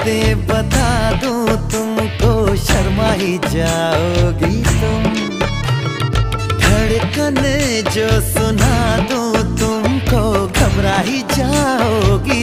बातें बता दूं तुमको, शर्मा ही जाओगी तुम। धड़कन जो सुना दूं तुमको, घबरा ही जाओगी।